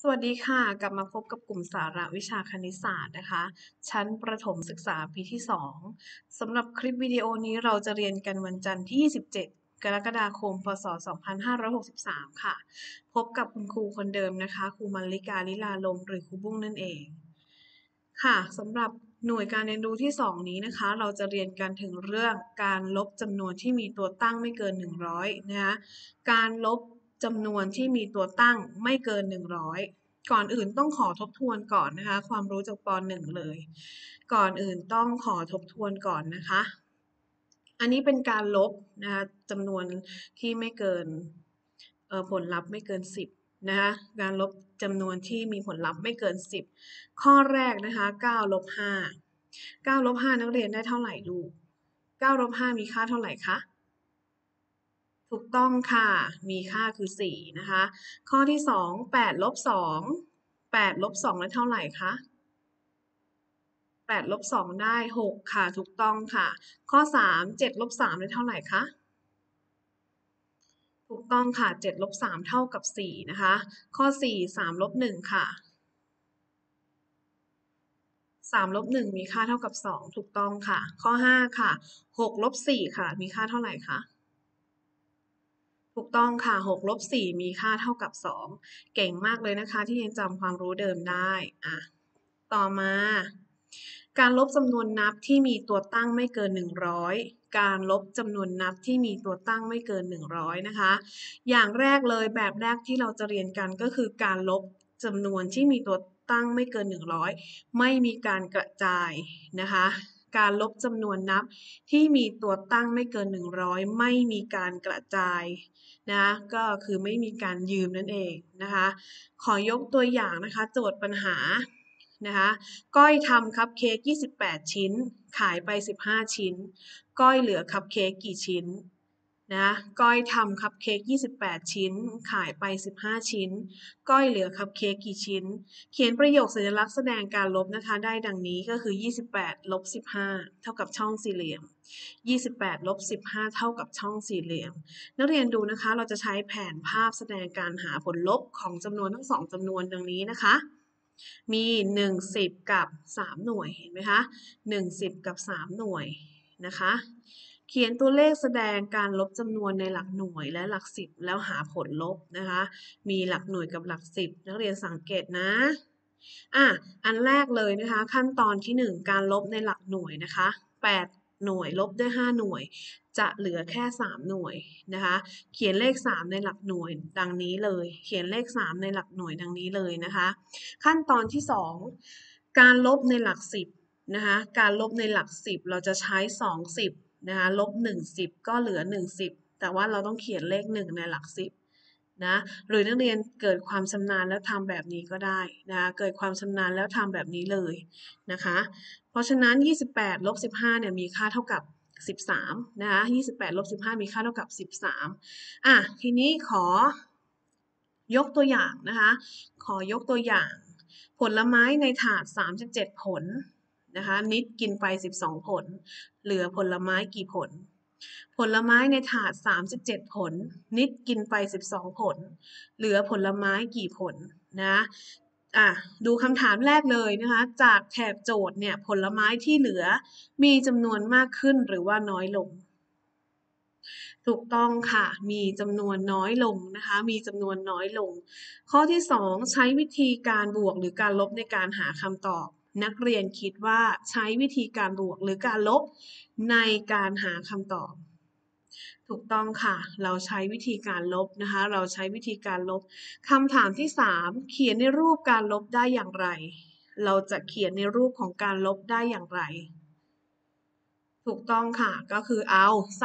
สวัสดีค่ะกลับมาพบกับกลุ่มสาระวิชาคณิตศาสตร์นะคะชั้นประถมศึกษาปีที่2สำหรับคลิปวิดีโอนี้เราจะเรียนกันวันจันทร์ที่27กรกฎาคมพศ2563ค่ะพบกับคุณครูคนเดิมนะคะครูมัลลิกาลิลาลมหรือครูบุ้งนั่นเองค่ะสำหรับหน่วยการเรียนรู้ที่2นี้นะคะเราจะเรียนกันถึงเรื่องการลบจำนวนที่มีตัวตั้งไม่เกิน100นะคะการลบจำนวนที่มีตัวตั้งไม่เกิน100ก่อนอื่นต้องขอทบทวนก่อนนะคะความรู้จากป .1 เลยก่อนอื่นต้องขอทบทวนก่อนนะคะอันนี้เป็นการลบนะคะจำนวนที่ไม่เกินผลลัพธ์ไม่เกิน10นะคะการลบจำนวนที่มีผลลัพธ์ไม่เกิน10ข้อแรกนะคะ9ลบ5 9ลบ5นักเรียนได้เท่าไหร่ลูก9ลบ5มีค่าเท่าไหร่คะถูกต้องค่ะมีค่าคือ4นะคะข้อที่2 8ลบ2 8ลบ2ได้เท่าไหร่คะ8ลบ2ได้6ค่ะถูกต้องค่ะข้อ3 7ลบ3ได้เท่าไหร่คะถูกต้องค่ะ7ลบ3เท่ากับ4นะคะข้อ4 3ลบ1ค่ะ3ลบ1มีค่าเท่ากับ2ถูกต้องค่ะข้อ5ค่ะ6ลบ4ค่ะมีค่าเท่าไหร่คะถูกต้องค่ะ6ลบ4มีค่าเท่ากับ2เก่งมากเลยนะคะที่ยังจำความรู้เดิมได้ต่อมาการลบจำนวนนับที่มีตัวตั้งไม่เกิน100การลบจำนวนนับที่มีตัวตั้งไม่เกิน100นะคะอย่างแรกเลยแบบแรกที่เราจะเรียนกันก็คือการลบจำนวนที่มีตัวตั้งไม่เกิน100ไม่มีการกระจายนะคะการลบจำนวนนับที่มีตัวตั้งไม่เกิน100ไม่มีการกระจายนะก็คือไม่มีการยืมนั่นเองนะคะขอยกตัวอย่างนะคะโจทย์ปัญหานะคะก้อยทำคัพเค้ก28ชิ้นขายไป15ชิ้นก้อยเหลือคัพเค้กกี่ชิ้นนะก้อยทำคัพเค้ก28ชิ้นขายไป15ชิ้นก้อยเหลือคัพเค้กกี่ชิ้นเขียนประโยคสัญลักษณ์แสดงการลบนะคะได้ดังนี้ก็คือ28ลบ15เท่ากับช่องสี่เหลี่ยม28ลบ15เท่ากับช่องสี่เหลี่ยมนักเรียนดูนะคะเราจะใช้แผนภาพแสดงการหาผลลบของจำนวนทั้ง2จำนวนดังนี้นะคะมี1 10กับ3หน่วยเห็นไหมคะ1 10กับ3หน่วยนะคะเขียนตัวเลขแสดงการลบจำนวนในหลักหน่วยและหลักสิบแล้วหาผลลบนะคะมีหลักหน่วยกับหลักสิบนักเรียนสังเกตนะอันแรกเลยนะคะขั้นตอนที่1การลบในหลักหน่วยนะคะ8หน่วยลบด้วย5หน่วยจะเหลือแค่3หน่วยนะคะเขียนเลข3ในหลักหน่วยดังนี้เลยเขียนเลข3ในหลักหน่วยดังนี้เลยนะคะขั้นตอนที่2การลบในหลักสิบนะคะการลบในหลักสิบเราจะใช้2สิบนะคะลบ1สิบก็เหลือ1สิบแต่ว่าเราต้องเขียนเลข1ในหลักสิบนะหรือนักเรียนเกิดความชำนาญแล้วทำแบบนี้ก็ได้นะคะเกิดความชำนาญแล้วทำแบบนี้เลยนะคะเพราะฉะนั้น28ลบ15เนี่ยมีค่าเท่ากับ13นะคะ28ลบ15มีค่าเท่ากับ13ทีนี้ขอยกตัวอย่างนะคะขอยกตัวอย่างผลไม้ในถาด37ผลนะคะนิดกินไป12ผลเหลือผลไม้กี่ผลผลไม้ในถาด37ผลนิดกินไป12ผลเหลือผลไม้กี่ผลนะดูคำถามแรกเลยนะคะจากแถบโจทย์เนี่ยผลไม้ที่เหลือมีจำนวนมากขึ้นหรือว่าน้อยลงถูกต้องค่ะมีจำนวนน้อยลงนะคะมีจำนวนน้อยลงข้อที่2ใช้วิธีการบวกหรือการลบในการหาคำตอบนักเรียนคิดว่าใช้วิธีการบวกหรือการลบในการหาคำตอบถูกต้องค่ะเราใช้วิธีการลบนะคะเราใช้วิธีการลบคำถามที่3เขียนในรูปการลบได้อย่างไรเราจะเขียนในรูปของการลบได้อย่างไรถูกต้องค่ะก็คือเอา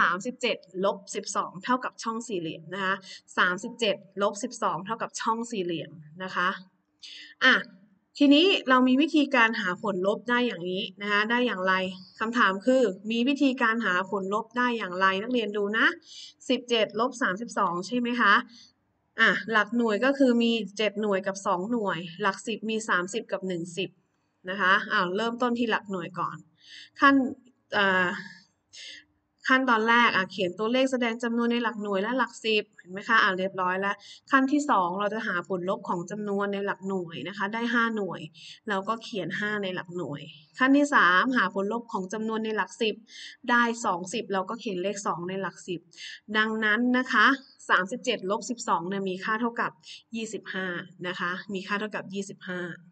37ลบ12เท่ากับช่องสี่เหลี่ยมนะคะ37ลบ12เท่ากับช่องสี่เหลี่ยมนะคะทีนี้เรามีวิธีการหาผลลบได้อย่างนี้นะคะได้อย่างไรคำถามคือมีวิธีการหาผลลบได้อย่างไรนักเรียนดูนะ17ลบ32ใช่ไหมคะหลักหน่วยก็คือมี7หน่วยกับ2หน่วยหลัก10มี30กับ1 10นะคะเริ่มต้นที่หลักหน่วยก่อนขั้นขั้นตอนแรกเขียนตัวเลขแสดงจำนวนในหลักหน่วยและหลักสิบเห็นไหมคะเรียบร้อยแล้วขั้นที่2เราจะหาผลลบของจำนวนในหลักหน่วยนะคะได้5หน่วยเราก็เขียน5ในหลักหน่วยขั้นที่3หาผลลบของจำนวนในหลักสิบได้20เราก็เขียนเลข2ในหลักสิบดังนั้นนะคะ37ลบ12เนี่ยมีค่าเท่ากับ25นะคะมีค่าเท่ากับ25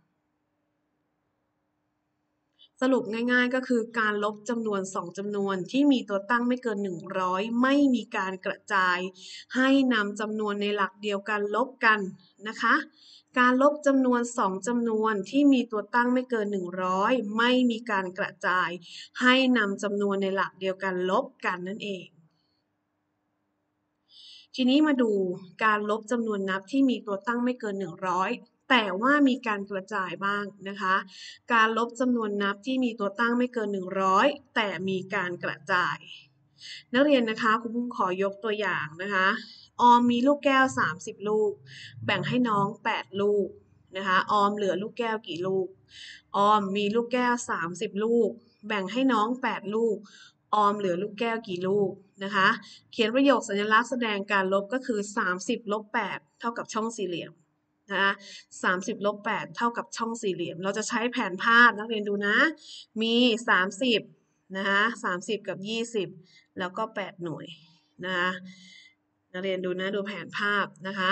สรุปง่ายๆก็คือการลบจำนวน2จำนวนที่มีตัวตั้งไม่เกิน100ไม่มีการกระจายให้นำจำนวนในหลักเดียวกันลบกันนะคะการลบจำนวน2จำนวนที่มีตัวตั้งไม่เกิน100ไม่มีการกระจายให้นำจำนวนในหลักเดียวกันลบกันนั่นเองทีนี้มาดูการลบจำนวนนับที่มีตัวตั้งไม่เกิน100แต่ว่ามีการกระจายบ้างนะคะการลบจำนวนนับที่มีตัวตั้งไม่เกิน100แต่มีการกระจายนักเรียนนะคะครูปุ้มขอยกตัวอย่างนะคะออมมีลูกแก้ว30ลูกแบ่งให้น้อง8ลูกนะคะออมเหลือลูกแก้วกี่ลูกออมมีลูกแก้ว30ลูกแบ่งให้น้อง8ลูกออมเหลือลูกแก้วกี่ลูกนะคะเขียนประโยคสัญลักษณ์แสดงการลบก็คือ30ลบ8เท่ากับช่องสี่เหลี่ยมนะคะ30ลบ8เท่ากับช่องสี่เหลี่ยมเราจะใช้แผนภาพนักเรียนดูนะมี30นะคะ30กับ20แล้วก็8หน่วยนะคะนักเรียนดูนะดูแผนภาพนะคะ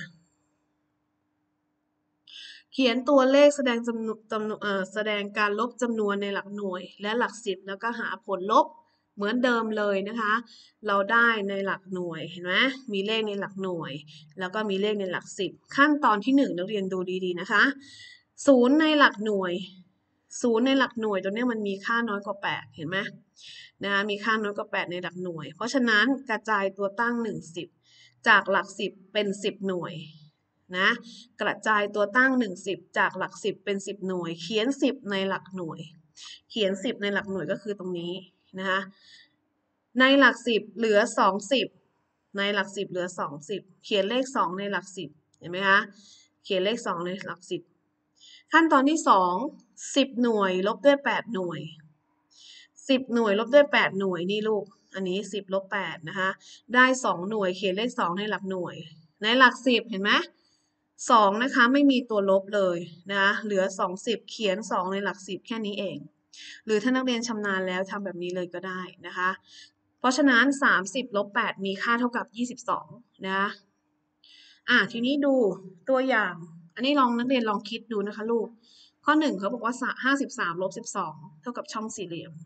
เขียนตัวเลขแสดงแสดงการลบจำนวนในหลักหน่วยและหลักสิบแล้วก็หาผลลบเหมือนเดิมเลยนะคะเราได้ในหลักหน่วยเห็นไหมมีเลขในหลักหน่วยแล้วก็มีเลขในหลักสิบขั้นตอนที่1นักเรียนดูดีๆนะคะ0ในหลักหน่วย0ในหลักหน่วยตัวนี้มันมีค่าน้อยกว่า8เห็นไหมนะคะมีค่าน้อยกว่า8ในหลักหน่วยเพราะฉะนั้นกระจายตัวตั้ง1 10จากหลัก10เป็น10หน่วยนะกระจายตัวตั้ง1 10จากหลัก10เป็น10หน่วยเขียน10ในหลักหน่วยเขียน10ในหลักหน่วยก็คือตรงนี้นะคะในหลัก10เหลือ20ในหลัก10เหลือ20เขียนเลข2ในหลัก10เห็นไหมคะเขียนเลข2ในหลัก10ขั้นตอนที่2 10หน่วยลบด้วย8หน่วย10หน่วยลบด้วย8หน่วยนี่ลูกอันนี้10ลบ8นะคะได้2หน่วยเขียนเลข2ในหลักหน่วยในหลัก10เห็นไหม2นะคะไม่มีตัวลบเลยนะคะเหลือ20เขียน2ในหลัก10แค่นี้เองหรือถ้านักเรียนชำนาญแล้วทำแบบนี้เลยก็ได้นะคะเพราะฉะนั้น30ลบ8มีค่าเท่ากับ22นะทีนี้ดูตัวอย่างอันนี้นักเรียนลองคิดดูนะคะลูกข้อ1เขาบอกว่า53ลบ12เท่ากับช่องสี่เหลี่ยม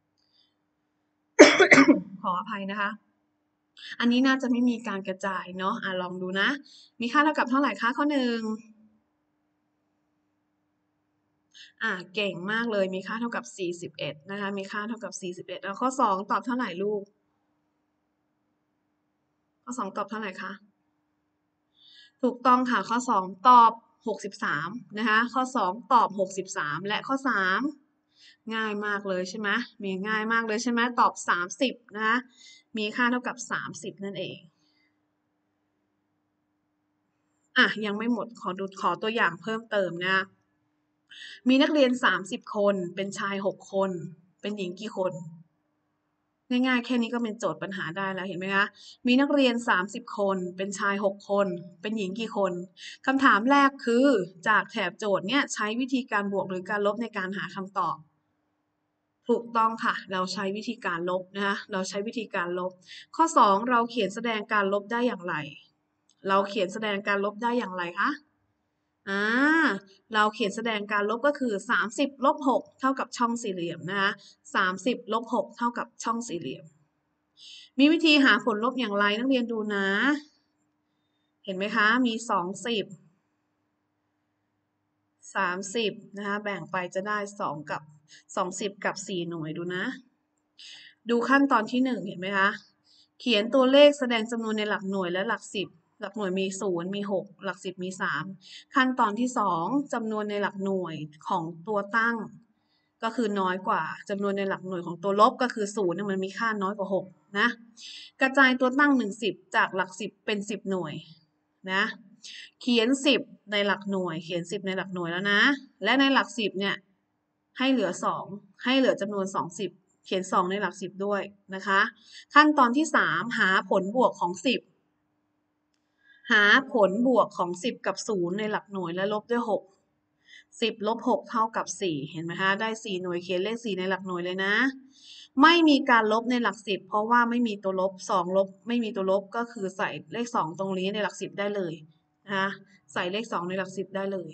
ขออภัยนะคะอันนี้น่าจะไม่มีการกระจายเนาะลองดูนะมีค่าเท่ากับเท่าไหร่คะข้อ1เก่งมากเลยมีค่าเท่ากับ41นะคะมีค่าเท่ากับ41แล้วข้อ2ตอบเท่าไหร่ลูกข้อ2ตอบเท่าไหร่คะถูกต้องค่ะข้อ2ตอบ63นะคะข้อ2ตอบ63และข้อ3ง่ายมากเลยใช่ไหมมีง่ายมากเลยใช่ไหมตอบ30นะคะมีค่าเท่ากับ30นั่นเองยังไม่หมดขอตัวอย่างเพิ่มเติมนะมีนักเรียน30คนเป็นชาย6คนเป็นหญิงกี่คนง่ายๆแค่นี้ก็เป็นโจทย์ปัญหาได้แล้วเห็นไหมคะมีนักเรียน30คนเป็นชาย6คนเป็นหญิงกี่คนคำถามแรกคือจากแถบโจทย์เนี่ยใช้วิธีการบวกหรือการลบในการหาคำตอบถูกต้องค่ะเราใช้วิธีการลบนะคะเราใช้วิธีการลบข้อ2เราเขียนแสดงการลบได้อย่างไรเราเขียนแสดงการลบได้อย่างไรคะเราเขียนแสดงการลบก็คือ30ลบ6เท่ากับช่องสี่เหลี่ยมนะคะ30ลบ6เท่ากับช่องสี่เหลี่ยมมีวิธีหาผลลบอย่างไรนักเรียนดูนะเห็นไหมคะมี20 30นะคะแบ่งไปจะได้2กับ20กับ4หน่วยดูนะดูขั้นตอนที่1เห็นไหมคะเขียนตัวเลขแสดงจำนวนในหลักหน่วยและหลัก10หลักหน่วยมี0มี6หลัก10มี3ขั้นตอนที่2จำนวนในหลักหน่วยของตัวตั้งก็คือน้อยกว่าจำนวนในหลักหน่วยของตัวลบก็คือ0เนี่ยมันมีค่าน้อยกว่า6นะกระจายตัวตั้ง1 10จากหลัก10เป็น10หน่วยนะเขียน10ในหลักหน่วยเขียน10ในหลักหน่วยแล้วนะและในหลัก10เนี่ยให้เหลือ2ให้เหลือจำนวน20 เขียน2ในหลัก10ด้วยนะคะขั้นตอนที่3หาผลบวกของ10หาผลบวกของ10กับ0ในหลักหน่วยและลบด้วย6 10ลบ6เท่ากับ4เห็นไหมคะได้4หน่วยเขียนเลข4ในหลักหน่วยเลยนะไม่มีการลบในหลัก10เพราะว่าไม่มีตัวลบ2ลบไม่มีตัวลบก็คือใส่เลข2ตรงนี้ในหลัก10ได้เลยนะคะใส่เลข2ในหลัก10ได้เลย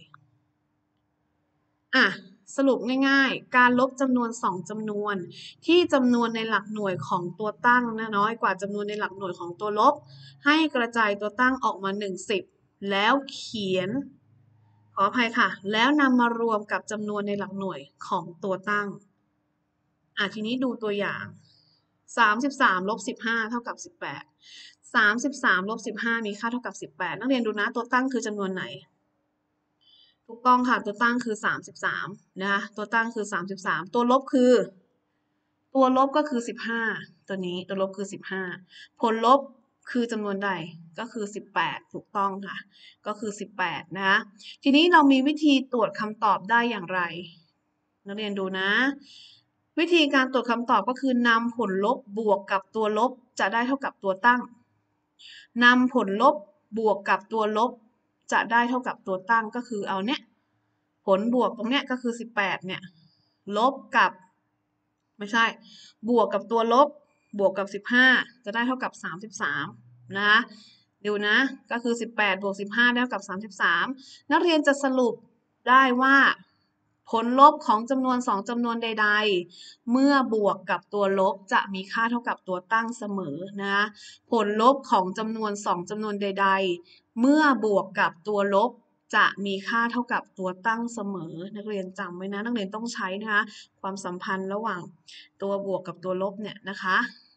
สรุปง่ายๆการลบจำนวน2จำนวนที่จำนวนในหลักหน่วยของตัวตั้งน้อยกว่าจำนวนในหลักหน่วยของตัวลบให้กระจายตัวตั้งออกมา10แล้วเขียนขออภัยค่ะแล้วนำมารวมกับจำนวนในหลักหน่วยของตัวตั้งทีนี้ดูตัวอย่าง33ลบ15เท่ากับ18 33ลบ15มีค่าเท่ากับ18นักเรียนดูนะตัวตั้งคือจำนวนไหนถูกต้องค่ะตัวตั้งคือ33นะคะตัวตั้งคือ33ตัวลบก็คือ15ตัวนี้ตัวลบคือ15ผลลบคือจำนวนใดก็คือ18ถูกต้องค่ะก็คือ18นะคะทีนี้เรามีวิธีตรวจคำตอบได้อย่างไรนักเรียนดูนะวิธีการตรวจคำตอบก็คือนำผลลบบวกกับตัวลบจะได้เท่ากับตัวตั้งนำผลลบบวกกับตัวลบจะได้เท่ากับตัวตั้งก็คือเอาเนี้ยผลบวกตรงเนี้ยก็คือ18เนี่ยลบกับไม่ใช่บวกกับตัวลบบวกกับ15จะได้เท่ากับ33นะคะดูนะก็คือ18บวก15ได้เท่ากับ33นักเรียนจะสรุปได้ว่าผลลบของจำนวน2จำนวนใดๆเมื่อบวกกับตัวลบจะมีค่าเท่ากับตัวตั้งเสมอนะผลลบของจำนวน2จำนวนใดๆเมื่อบวกกับตัวลบจะมีค่าเท่ากับตัวตั้งเสมอนักเรียนจำไว้นะนักเรียนต้องใช้นะคะความสัมพันธ์ระหว่างตัวบวกกับตัวลบเนี่ยนะคะ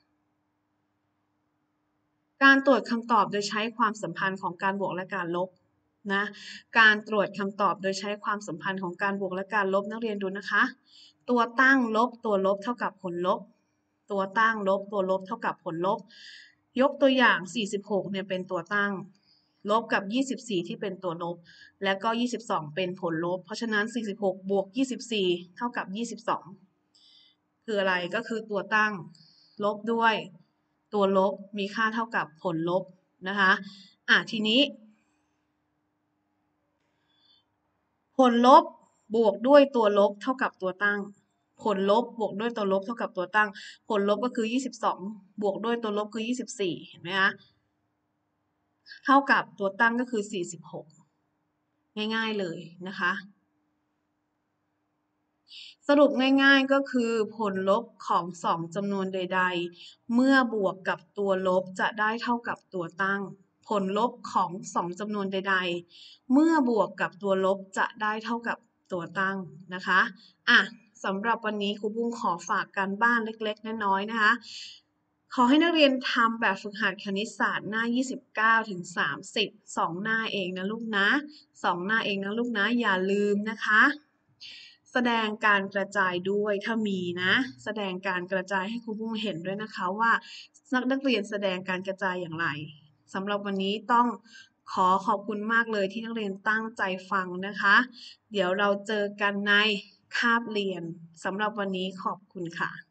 การตรวจคำตอบโดยใช้ความสัมพันธ์ของการบวกและการลบนะการตรวจคำตอบโดยใช้ความสัมพันธ์ของการบวกและการลบนักเรียนดูนะคะตัวตั้งลบตัวลบเท่ากับผลลบตัวตั้งลบตัวลบเท่ากับผลลบยกตัวอย่าง46เนี่ยเป็นตัวตั้งลบกับ24ที่เป็นตัวลบและก็22เป็นผลลบเพราะฉะนั้น46บวก24เท่ากับ22คืออะไรก็คือตัวตั้งลบด้วยตัวลบมีค่าเท่ากับผลลบนะคะทีนี้ผลลบบวกด้วยตัวลบเท่ากับตัวตั้งผลลบบวกด้วยตัวลบเท่ากับตัวตั้งผลลบก็คือ22บวกด้วยตัวลบคือ24เห็นไหมคะเท่ากับตัวตั้งก็คือ46ง่ายๆเลยนะคะสรุปง่ายๆก็คือผลลบของ2จำนวนใดๆเมื่อบวกกับตัวลบจะได้เท่ากับตัวตั้งผลลบของ2จำนวนใดๆเมื่อบวกกับตัวลบจะได้เท่ากับตัวตั้งนะคะสำหรับวันนี้ครูบุ้งขอฝากการบ้านเล็กๆน้อยๆนะคะขอให้นักเรียนทำแบบฝึกหัดคณิตศาสตร์หน้า29ถึง30 2หน้าเองนะลูกนะ2หน้าเองนะลูกนะอย่าลืมนะคะแสดงการกระจายด้วยถ้ามีนะแสดงการกระจายให้ครูบุ้งเห็นด้วยนะคะว่านักเรียนแสดงการกระจายอย่างไรสำหรับวันนี้ต้องขอบคุณมากเลยที่นักเรียนตั้งใจฟังนะคะเดี๋ยวเราเจอกันในคาบเรียนสำหรับวันนี้ขอบคุณค่ะ